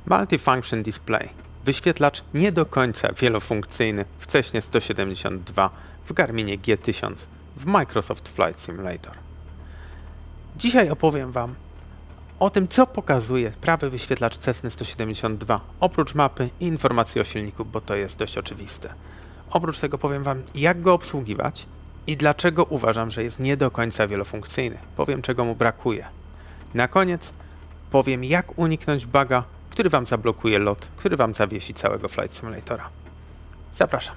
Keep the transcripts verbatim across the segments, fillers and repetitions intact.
Multifunction Display. Wyświetlacz nie do końca wielofunkcyjny w Cessnie sto siedemdziesiąt dwa, w Garminie G tysiąc, w Microsoft Flight Simulator. Dzisiaj opowiem Wam o tym, co pokazuje prawy wyświetlacz Cessny sto siedemdziesiąt dwa, oprócz mapy i informacji o silniku, bo to jest dość oczywiste. Oprócz tego powiem Wam, jak go obsługiwać i dlaczego uważam, że jest nie do końca wielofunkcyjny. Powiem, czego mu brakuje. Na koniec powiem, jak uniknąć buga, który Wam zablokuje lot, który Wam zawiesi całego Flight Simulatora. Zapraszam.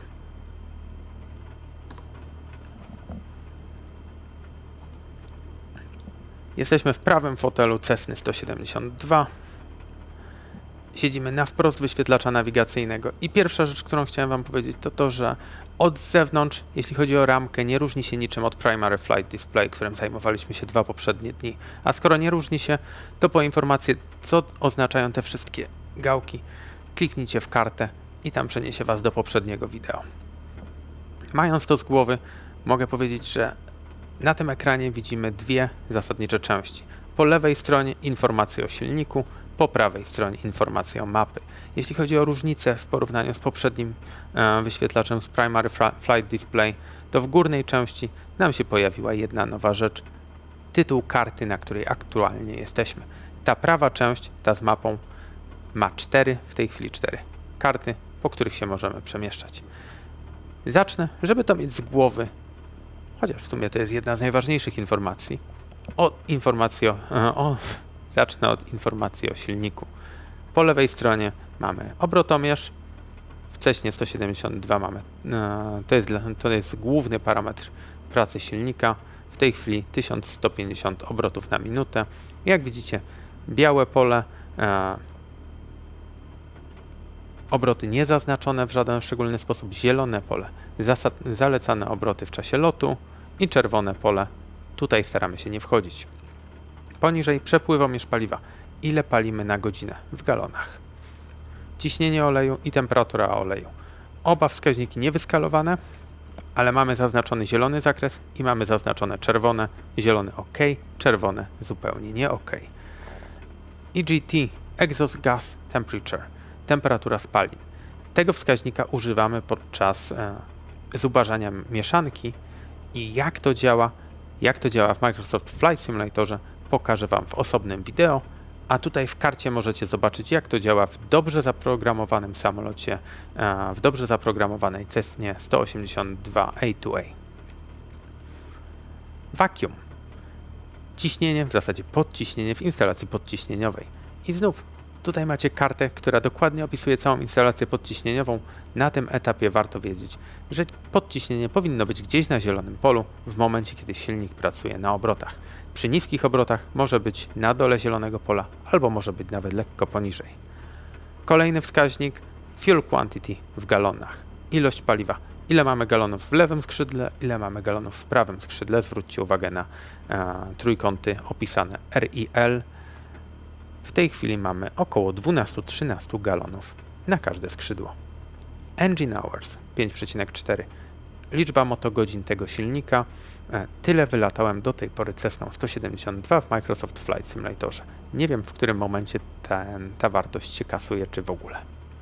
Jesteśmy w prawym fotelu Cessny sto siedemdziesiąt dwa. Siedzimy na wprost wyświetlacza nawigacyjnego i pierwsza rzecz, którą chciałem Wam powiedzieć, to to, że od zewnątrz, jeśli chodzi o ramkę, nie różni się niczym od Primary Flight Display, którym zajmowaliśmy się dwa poprzednie dni. A skoro nie różni się, to po informację, co oznaczają te wszystkie gałki, kliknijcie w kartę i tam przeniesie Was do poprzedniego wideo. Mając to z głowy, mogę powiedzieć, że na tym ekranie widzimy dwie zasadnicze części. Po lewej stronie informacje o silniku, po prawej stronie informacje o mapy. Jeśli chodzi o różnicę w porównaniu z poprzednim e, wyświetlaczem z Primary Flight Display, to w górnej części nam się pojawiła jedna nowa rzecz. Tytuł karty, na której aktualnie jesteśmy. Ta prawa część, ta z mapą, ma cztery, w tej chwili cztery karty, po których się możemy przemieszczać. Zacznę, żeby to mieć z głowy, chociaż w sumie to jest jedna z najważniejszych informacji, od informacji o, o zacznę od informacji o silniku. Po lewej stronie mamy obrotomierz. W Cessnie sto siedemdziesiąt dwa mamy, e, to, jest, to jest główny parametr pracy silnika. W tej chwili tysiąc sto pięćdziesiąt obrotów na minutę. Jak widzicie, białe pole, e, obroty niezaznaczone w żaden szczególny sposób, zielone pole, zasad, zalecane obroty w czasie lotu i czerwone pole, tutaj staramy się nie wchodzić. Poniżej przepływomierz paliwa. Ile palimy na godzinę w galonach. Ciśnienie oleju i temperatura oleju. Oba wskaźniki niewyskalowane, ale mamy zaznaczony zielony zakres i mamy zaznaczone czerwone. Zielony OK, czerwone zupełnie nie OK. E G T, Exhaust Gas Temperature, temperatura spalin. Tego wskaźnika używamy podczas e, zubażania mieszanki i jak to działa, jak to działa w Microsoft Flight Simulatorze, pokażę Wam w osobnym wideo, a tutaj w karcie możecie zobaczyć, jak to działa w dobrze zaprogramowanym samolocie, w dobrze zaprogramowanej Cessnie sto osiemdziesiąt dwa A dwa A. Vacuum. Ciśnienie, w zasadzie podciśnienie w instalacji podciśnieniowej. I znów, tutaj macie kartę, która dokładnie opisuje całą instalację podciśnieniową. Na tym etapie warto wiedzieć, że podciśnienie powinno być gdzieś na zielonym polu w momencie, kiedy silnik pracuje na obrotach. Przy niskich obrotach może być na dole zielonego pola, albo może być nawet lekko poniżej. Kolejny wskaźnik, fuel quantity w galonach. Ilość paliwa. Ile mamy galonów w lewym skrzydle, ile mamy galonów w prawym skrzydle. Zwróćcie uwagę na e, trójkąty opisane R i L. W tej chwili mamy około dwanaście do trzynastu galonów na każde skrzydło. Engine hours pięć przecinek cztery. Liczba motogodzin tego silnika. Tyle wylatałem do tej pory Cessną sto siedemdziesiąt dwa w Microsoft Flight Simulatorze. Nie wiem, w którym momencie ten, ta wartość się kasuje, czy w ogóle.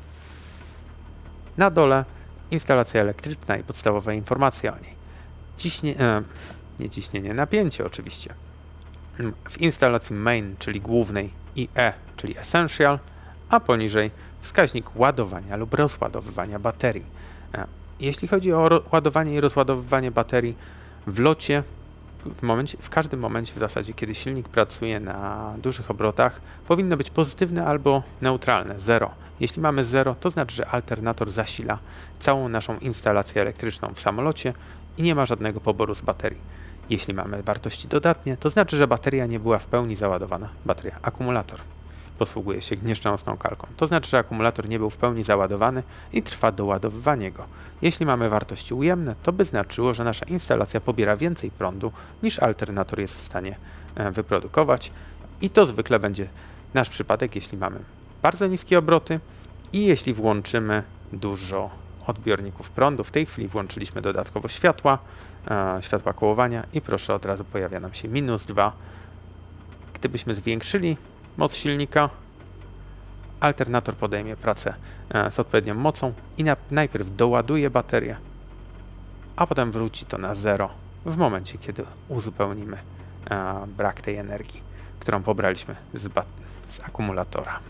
Na dole instalacja elektryczna i podstawowe informacje o niej. Ciśnie, e, nie ciśnienie, napięcie oczywiście. W instalacji main, czyli głównej, i E, czyli essential, a poniżej wskaźnik ładowania lub rozładowywania baterii. E, jeśli chodzi o ładowanie i rozładowywanie baterii, w locie, w, momencie, w każdym momencie w zasadzie, kiedy silnik pracuje na dużych obrotach, powinno być pozytywne albo neutralne, zero. Jeśli mamy zero, to znaczy, że alternator zasila całą naszą instalację elektryczną w samolocie i nie ma żadnego poboru z baterii. Jeśli mamy wartości dodatnie, to znaczy, że bateria nie była w pełni załadowana. Bateria, akumulator posługuje się nieszczęsną kalką. To znaczy, że akumulator nie był w pełni załadowany i trwa doładowywanie go. Jeśli mamy wartości ujemne, to by znaczyło, że nasza instalacja pobiera więcej prądu niż alternator jest w stanie wyprodukować i to zwykle będzie nasz przypadek, jeśli mamy bardzo niskie obroty i jeśli włączymy dużo odbiorników prądu. W tej chwili włączyliśmy dodatkowo światła, e, światła kołowania i proszę, od razu pojawia nam się minus dwa. Gdybyśmy zwiększyli moc silnika, alternator podejmie pracę e, z odpowiednią mocą i na, najpierw doładuje baterię, a potem wróci to na zero w momencie, kiedy uzupełnimy e, brak tej energii, którą pobraliśmy z, z akumulatora.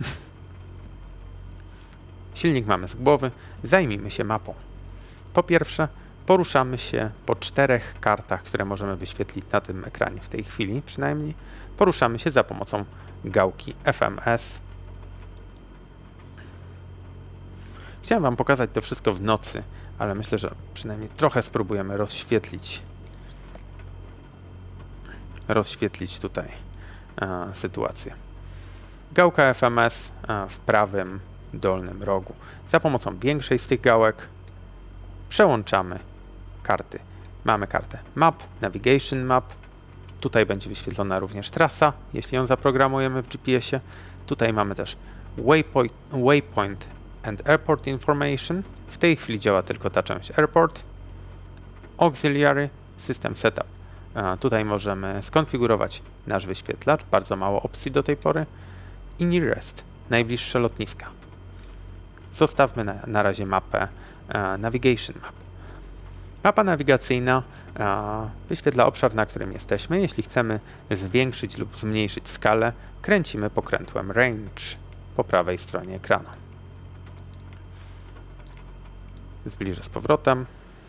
Silnik mamy z głowy, zajmijmy się mapą. Po pierwsze, poruszamy się po czterech kartach, które możemy wyświetlić na tym ekranie w tej chwili przynajmniej. Poruszamy się za pomocą gałki F M S. Chciałem wam pokazać to wszystko w nocy, ale myślę, że przynajmniej trochę spróbujemy rozświetlić rozświetlić tutaj e, sytuację. Gałka F M S e, w prawym dolnym rogu. Za pomocą większej z tych gałek przełączamy karty. Mamy kartę Map, Navigation Map. Tutaj będzie wyświetlona również trasa, jeśli ją zaprogramujemy w G P S ie. Tutaj mamy też Waypoint, waypoint and Airport Information. W tej chwili działa tylko ta część Airport. Auxiliary System Setup. A tutaj możemy skonfigurować nasz wyświetlacz. Bardzo mało opcji do tej pory. I Nearest, najbliższe lotniska. Zostawmy na, na razie mapę e, Navigation Map. Mapa nawigacyjna e, wyświetla obszar, na którym jesteśmy. Jeśli chcemy zwiększyć lub zmniejszyć skalę, kręcimy pokrętłem Range po prawej stronie ekranu. Zbliżę z powrotem.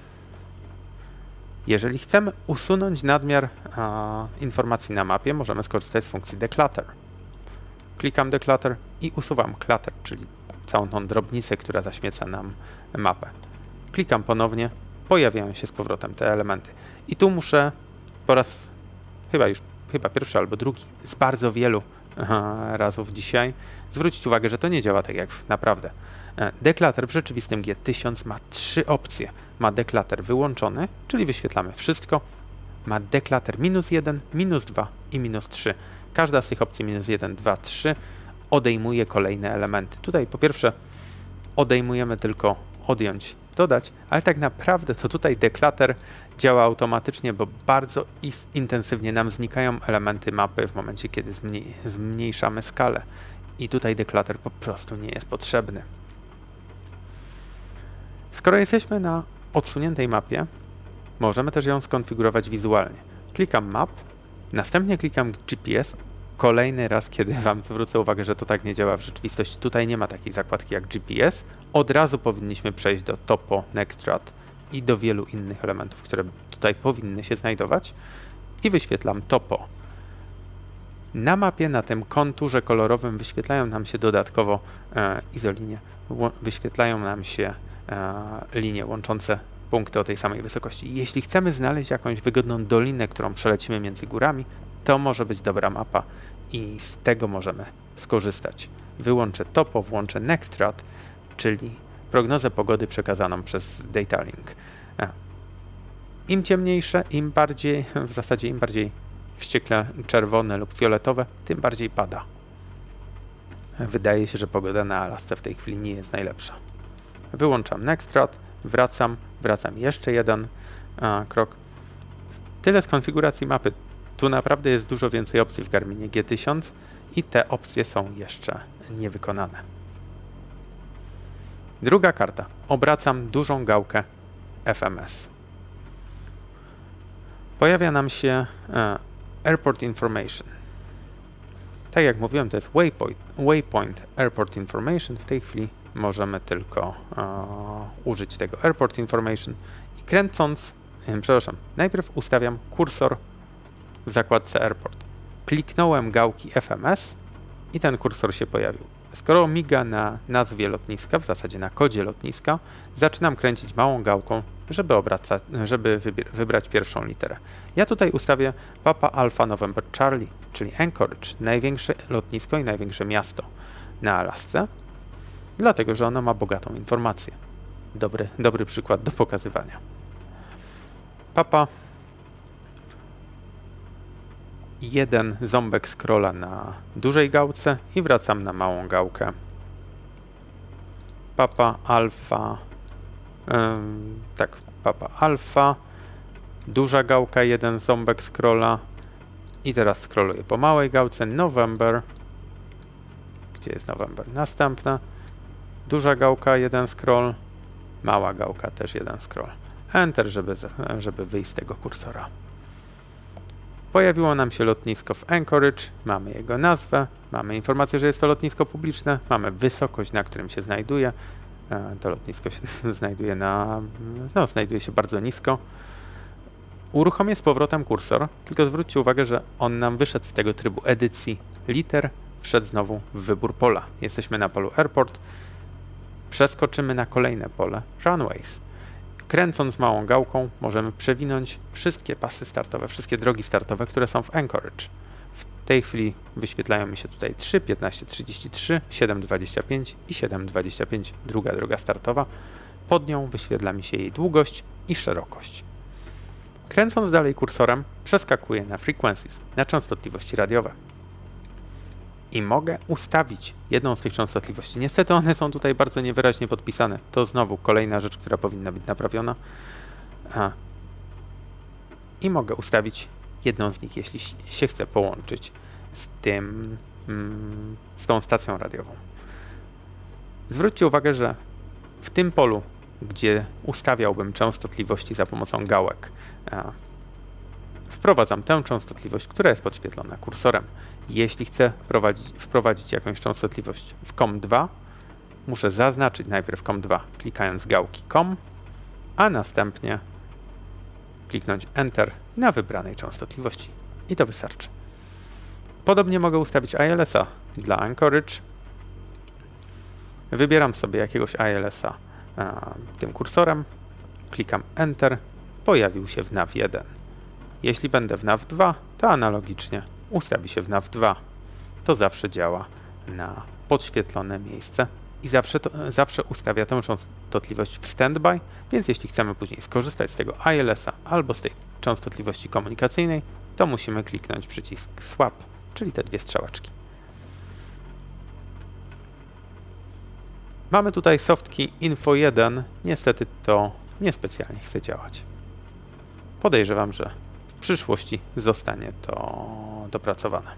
Jeżeli chcemy usunąć nadmiar a, informacji na mapie, możemy skorzystać z funkcji Declutter. Klikam Declutter i usuwam clutter, czyli całą tą drobnicę, która zaśmieca nam mapę. Klikam ponownie, pojawiają się z powrotem te elementy. I tu muszę po raz chyba już chyba pierwszy albo drugi z bardzo wielu aha, razów dzisiaj zwrócić uwagę, że to nie działa tak jak naprawdę. Declutter w rzeczywistym G tysiąc ma trzy opcje. Ma Declutter wyłączony, czyli wyświetlamy wszystko. Ma Declutter minus jeden, minus dwa i minus trzy. Każda z tych opcji minus jeden, dwa, trzy odejmuje kolejne elementy. Tutaj po pierwsze odejmujemy tylko odjąć, dodać, ale tak naprawdę to tutaj Declutter działa automatycznie, bo bardzo intensywnie nam znikają elementy mapy w momencie, kiedy zmniej zmniejszamy skalę. I tutaj Declutter po prostu nie jest potrzebny. Skoro jesteśmy na odsuniętej mapie, możemy też ją skonfigurować wizualnie. Klikam Map, następnie klikam G P S. Kolejny raz, kiedy wam zwrócę uwagę, że to tak nie działa w rzeczywistości. Tutaj nie ma takiej zakładki jak G P S. Od razu powinniśmy przejść do Topo, Nextrat i do wielu innych elementów, które tutaj powinny się znajdować. I wyświetlam Topo. Na mapie, na tym konturze kolorowym wyświetlają nam się dodatkowo e, izolinie. Wyświetlają nam się e, linie łączące punkty o tej samej wysokości. Jeśli chcemy znaleźć jakąś wygodną dolinę, którą przelecimy między górami, to może być dobra mapa i z tego możemy skorzystać. Wyłączę Topo, włączę Nextrat, czyli prognozę pogody przekazaną przez Datalink. A. Im ciemniejsze, im bardziej, w zasadzie im bardziej wściekle czerwone lub fioletowe, tym bardziej pada. Wydaje się, że pogoda na Alasce w tej chwili nie jest najlepsza. Wyłączam Nextrat, wracam, wracam jeszcze jeden a, krok. Tyle z konfiguracji mapy. Tu naprawdę jest dużo więcej opcji w Garminie G tysiąc i te opcje są jeszcze niewykonane. Druga karta. Obracam dużą gałkę F M S. Pojawia nam się e, Airport Information. Tak jak mówiłem, to jest Waypoint, waypoint Airport Information. W tej chwili możemy tylko e, użyć tego Airport Information i kręcąc, e, przepraszam, najpierw ustawiam kursor w zakładce Airport. Kliknąłem gałki F M S i ten kursor się pojawił. Skoro miga na nazwie lotniska, w zasadzie na kodzie lotniska, zaczynam kręcić małą gałką, żeby, obracać, żeby wybrać pierwszą literę. Ja tutaj ustawię Papa Alpha November Charlie, czyli Anchorage, największe lotnisko i największe miasto na Alasce, dlatego że ono ma bogatą informację. Dobry, dobry przykład do pokazywania. Papa jeden ząbek scrolla na dużej gałce i wracam na małą gałkę. Papa Alpha, ym, tak, Papa Alpha, duża gałka, jeden ząbek scrolla i teraz scrolluję po małej gałce, November, gdzie jest November. Następna duża gałka, jeden scroll, mała gałka, też jeden scroll. Enter, żeby, żeby wyjść z tego kursora. Pojawiło nam się lotnisko w Anchorage, mamy jego nazwę, mamy informację, że jest to lotnisko publiczne, mamy wysokość, na którym się znajduje. To lotnisko się znajduje na, no, znajduje się bardzo nisko. Uruchomię z powrotem kursor, tylko zwróćcie uwagę, że on nam wyszedł z tego trybu edycji liter, wszedł znowu w wybór pola. Jesteśmy na polu Airport, przeskoczymy na kolejne pole Runways. Kręcąc małą gałką możemy przewinąć wszystkie pasy startowe, wszystkie drogi startowe, które są w Anchorage. W tej chwili wyświetlają mi się tutaj trzy, piętnaście, trzydzieści trzy, siedem, dwadzieścia pięć i siedem, dwadzieścia pięć, druga droga startowa. Pod nią wyświetla mi się jej długość i szerokość. Kręcąc dalej kursorem przeskakuję na frequencies, na częstotliwości radiowe. I mogę ustawić jedną z tych częstotliwości. Niestety one są tutaj bardzo niewyraźnie podpisane. To znowu kolejna rzecz, która powinna być naprawiona. A. I mogę ustawić jedną z nich, jeśli się chce połączyć z tym, mm, z tą stacją radiową. Zwróćcie uwagę, że w tym polu, gdzie ustawiałbym częstotliwości za pomocą gałek, a, wprowadzam tę częstotliwość, która jest podświetlona kursorem. Jeśli chcę wprowadzić, wprowadzić jakąś częstotliwość w com dwa, muszę zaznaczyć najpierw com dwa, klikając gałki com, a następnie kliknąć Enter na wybranej częstotliwości. I to wystarczy. Podobnie mogę ustawić I L S a dla Anchorage. Wybieram sobie jakiegoś I L S a a, tym kursorem, klikam Enter, pojawił się w nav jeden. Jeśli będę w nav dwa, to analogicznie ustawi się w nav dwa. To zawsze działa na podświetlone miejsce i zawsze, to, zawsze ustawia tę częstotliwość w standby, więc jeśli chcemy później skorzystać z tego I L S a albo z tej częstotliwości komunikacyjnej, to musimy kliknąć przycisk Swap, czyli te dwie strzałeczki. Mamy tutaj softki info jeden, niestety to niespecjalnie chce działać. Podejrzewam, że w przyszłości zostanie to dopracowane.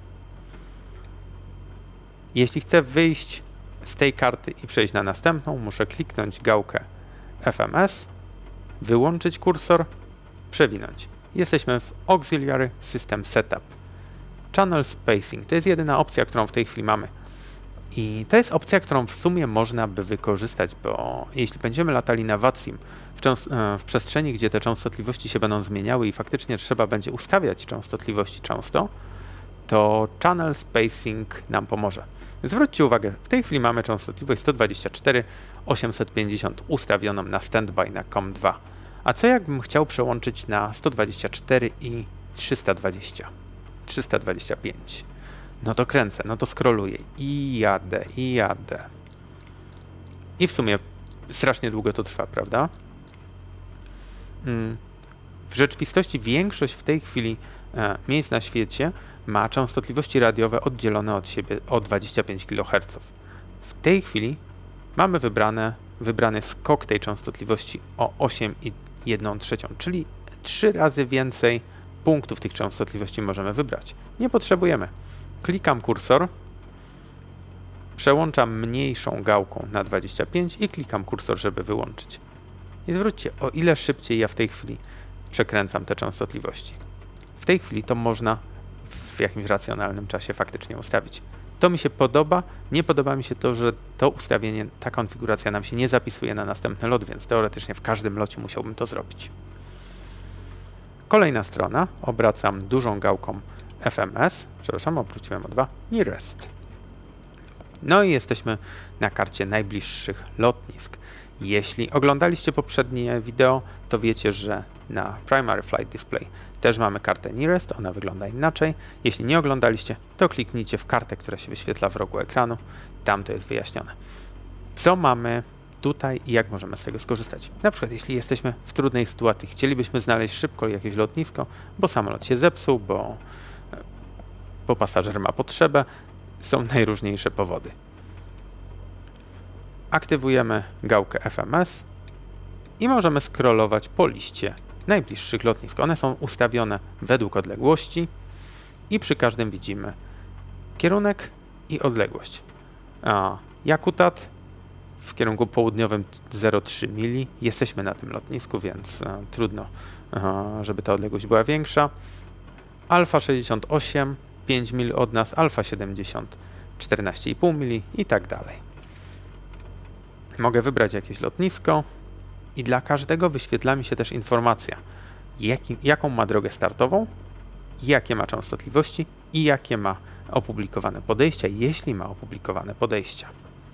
Jeśli chcę wyjść z tej karty i przejść na następną, muszę kliknąć gałkę F M S, wyłączyć kursor, przewinąć. Jesteśmy w Auxiliary System Setup. Channel Spacing to jest jedyna opcja, którą w tej chwili mamy. I to jest opcja, którą w sumie można by wykorzystać, bo jeśli będziemy latali na VATSIM w, w przestrzeni, gdzie te częstotliwości się będą zmieniały i faktycznie trzeba będzie ustawiać częstotliwości często, to Channel Spacing nam pomoże. Zwróćcie uwagę, w tej chwili mamy częstotliwość sto dwadzieścia cztery osiemset pięćdziesiąt ustawioną na standby na com dwa. A co jakbym chciał przełączyć na sto dwadzieścia cztery i trzysta dwadzieścia, trzysta dwadzieścia pięć? No to kręcę, no to scrolluję i jadę, i jadę. I w sumie strasznie długo to trwa, prawda? Mm. W rzeczywistości większość w tej chwili e, miejsc na świecie ma częstotliwości radiowe oddzielone od siebie o dwadzieścia pięć kiloherców. W tej chwili mamy wybrane, wybrany skok tej częstotliwości o osiem i jedną trzecią, czyli trzy razy więcej punktów tych częstotliwości możemy wybrać. Nie potrzebujemy. Klikam kursor, przełączam mniejszą gałką na dwadzieścia pięć i klikam kursor, żeby wyłączyć. I zwróćcie, o ile szybciej ja w tej chwili przekręcam te częstotliwości. W tej chwili to można w jakimś racjonalnym czasie faktycznie ustawić. To mi się podoba, nie podoba mi się to, że to ustawienie, ta konfiguracja nam się nie zapisuje na następny lot, więc teoretycznie w każdym locie musiałbym to zrobić. Kolejna strona, obracam dużą gałką F M S, przepraszam, obróciłem o dwa, Nearest. No i jesteśmy na karcie najbliższych lotnisk. Jeśli oglądaliście poprzednie wideo, to wiecie, że na Primary Flight Display też mamy kartę Nearest, ona wygląda inaczej. Jeśli nie oglądaliście, to kliknijcie w kartę, która się wyświetla w rogu ekranu, tam to jest wyjaśnione. Co mamy tutaj i jak możemy z tego skorzystać? Na przykład jeśli jesteśmy w trudnej sytuacji, chcielibyśmy znaleźć szybko jakieś lotnisko, bo samolot się zepsuł, bo bo pasażer ma potrzebę, są najróżniejsze powody. Aktywujemy gałkę F M S i możemy scrollować po liście najbliższych lotnisk. One są ustawione według odległości i przy każdym widzimy kierunek i odległość. A, Jakutat w kierunku południowym zero przecinek trzy mili. Jesteśmy na tym lotnisku, więc e, trudno, e, żeby ta odległość była większa. Alfa sześćdziesiąt osiem, pięć mil od nas, Alfa siedemdziesiąt, czternaście i pół mili i tak dalej. Mogę wybrać jakieś lotnisko i dla każdego wyświetla mi się też informacja, jaki, jaką ma drogę startową, jakie ma częstotliwości i jakie ma opublikowane podejścia, jeśli ma opublikowane podejścia.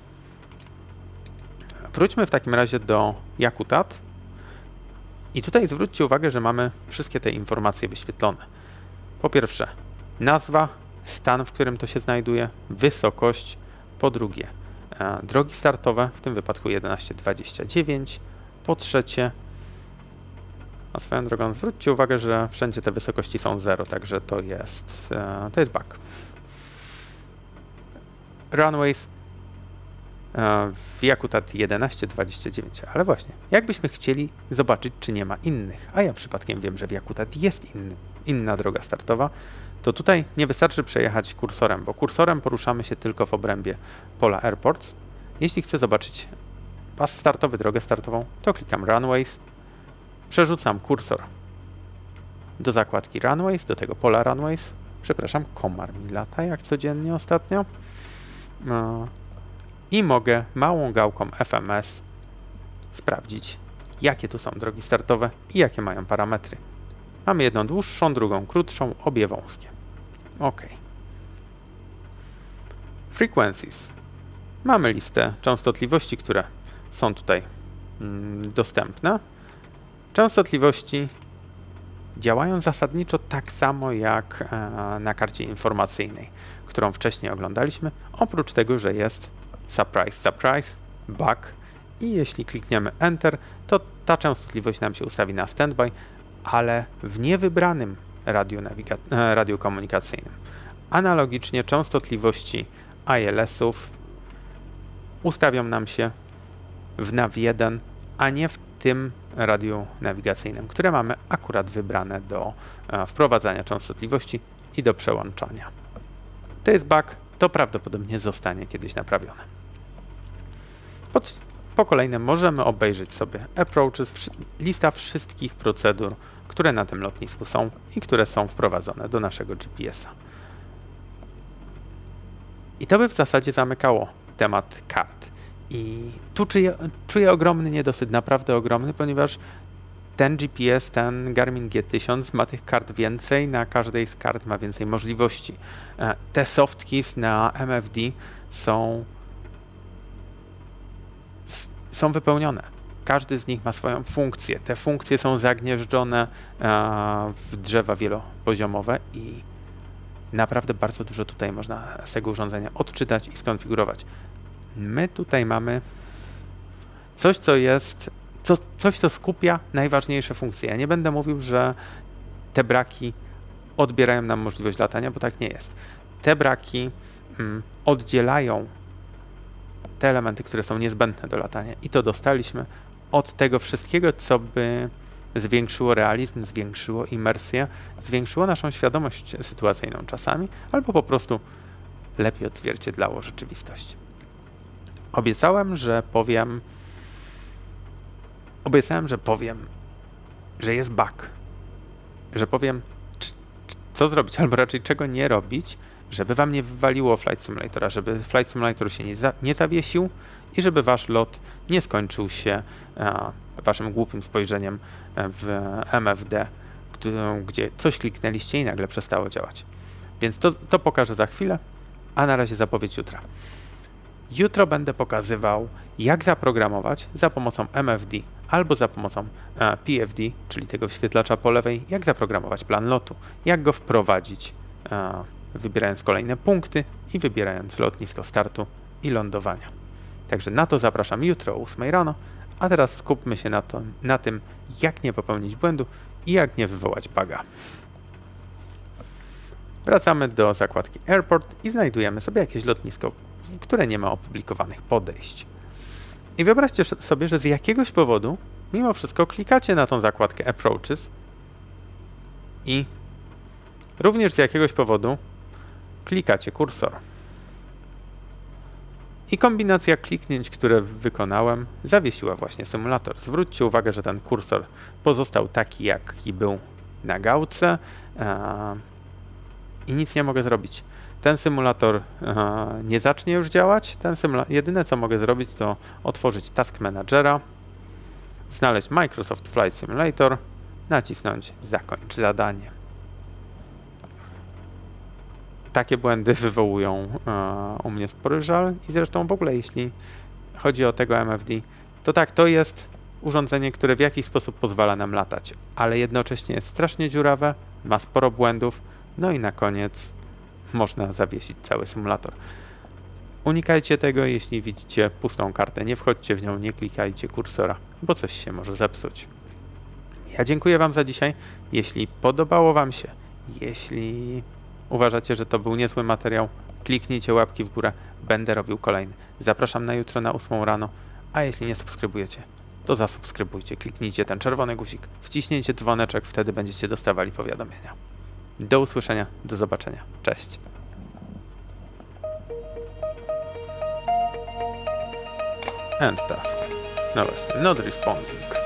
Wróćmy w takim razie do Jakutat i tutaj zwróćcie uwagę, że mamy wszystkie te informacje wyświetlone. Po pierwsze nazwa, stan, w którym to się znajduje, wysokość, po drugie e, drogi startowe, w tym wypadku jedenaście dwadzieścia dziewięć, po trzecie, a swoją drogą zwróćcie uwagę, że wszędzie te wysokości są zero, także to jest, e, to jest bug. Runways e, w Jakutat jedenaście dwadzieścia dziewięć, ale właśnie, jakbyśmy chcieli zobaczyć, czy nie ma innych, a ja przypadkiem wiem, że w Jakutat jest inny, inna droga startowa, to tutaj nie wystarczy przejechać kursorem, bo kursorem poruszamy się tylko w obrębie pola Airports. Jeśli chcę zobaczyć pas startowy, drogę startową, to klikam Runways, przerzucam kursor do zakładki Runways, do tego pola Runways, przepraszam, komar mi lata jak codziennie ostatnio, no. I mogę małą gałką F M S sprawdzić, jakie tu są drogi startowe i jakie mają parametry. Mamy jedną dłuższą, drugą krótszą, obie wąskie. OK. Frequencies. Mamy listę częstotliwości, które są tutaj mm, dostępne. Częstotliwości działają zasadniczo tak samo jak e, na karcie informacyjnej, którą wcześniej oglądaliśmy, oprócz tego, że jest surprise, surprise, bug i jeśli klikniemy Enter, to ta częstotliwość nam się ustawi na standby, ale w niewybranym radiu, e, radiu komunikacyjnym. Analogicznie częstotliwości I L S-ów ustawią nam się w Nav jeden, a nie w tym radiu nawigacyjnym, które mamy akurat wybrane do e, wprowadzania częstotliwości i do przełączania. To jest bug, to prawdopodobnie zostanie kiedyś naprawione. Pod, po kolejne możemy obejrzeć sobie approaches, wszy, lista wszystkich procedur, które na tym lotnisku są i które są wprowadzone do naszego G P S-a. I to by w zasadzie zamykało temat kart. I tu czuję, czuję ogromny niedosyt, naprawdę ogromny, ponieważ ten G P S, ten Garmin G tysiąc ma tych kart więcej, na każdej z kart ma więcej możliwości. Te softkeys na M F D są, są wypełnione. Każdy z nich ma swoją funkcję. Te funkcje są zagnieżdżone w drzewa wielopoziomowe i naprawdę bardzo dużo tutaj można z tego urządzenia odczytać i skonfigurować. My tutaj mamy coś, co jest, co, coś, co skupia najważniejsze funkcje. Ja nie będę mówił, że te braki odbierają nam możliwość latania, bo tak nie jest. Te braki mm, oddzielają te elementy, które są niezbędne do latania i to dostaliśmy od tego wszystkiego, co by zwiększyło realizm, zwiększyło imersję, zwiększyło naszą świadomość sytuacyjną czasami, albo po prostu lepiej odzwierciedlało rzeczywistość. Obiecałem, że powiem, obiecałem, że powiem, że jest bug, że powiem, c- c- co zrobić, albo raczej czego nie robić, żeby wam nie wywaliło Flight Simulatora, żeby Flight Simulator się nie, za- nie zawiesił i żeby wasz lot nie skończył się e, waszym głupim spojrzeniem w M F D, który, gdzie coś kliknęliście i nagle przestało działać. Więc to, to pokażę za chwilę, a na razie zapowiedź jutra. Jutro będę pokazywał, jak zaprogramować za pomocą M F D albo za pomocą e, P F D, czyli tego wyświetlacza po lewej, jak zaprogramować plan lotu, jak go wprowadzić, e, wybierając kolejne punkty i wybierając lotnisko startu i lądowania. Także na to zapraszam jutro o ósmej rano, a teraz skupmy się na, to, na tym, jak nie popełnić błędu i jak nie wywołać buga. Wracamy do zakładki Airport i znajdujemy sobie jakieś lotnisko, które nie ma opublikowanych podejść. I wyobraźcie sobie, że z jakiegoś powodu, mimo wszystko, klikacie na tą zakładkę Approaches i również z jakiegoś powodu klikacie kursor. I kombinacja kliknięć, które wykonałem, zawiesiła właśnie symulator. Zwróćcie uwagę, że ten kursor pozostał taki, jaki był na gałce e, i nic nie mogę zrobić. Ten symulator e, nie zacznie już działać. Ten jedyne, co mogę zrobić, to otworzyć Task Managera, znaleźć Microsoft Flight Simulator, nacisnąć Zakończ zadanie. Takie błędy wywołują e, u mnie spory żal i zresztą w ogóle jeśli chodzi o tego M F D, to tak, to jest urządzenie, które w jakiś sposób pozwala nam latać, ale jednocześnie jest strasznie dziurawe, ma sporo błędów, no i na koniec można zawiesić cały symulator. Unikajcie tego, jeśli widzicie pustą kartę, nie wchodźcie w nią, nie klikajcie kursora, bo coś się może zepsuć. Ja dziękuję Wam za dzisiaj. Jeśli podobało Wam się, jeśli uważacie, że to był niezły materiał, kliknijcie łapki w górę, będę robił kolejny. Zapraszam na jutro na ósmą rano, a jeśli nie subskrybujecie, to zasubskrybujcie, kliknijcie ten czerwony guzik, wciśnijcie dzwoneczek, wtedy będziecie dostawali powiadomienia. Do usłyszenia, do zobaczenia. Cześć. End task. No właśnie, not responding.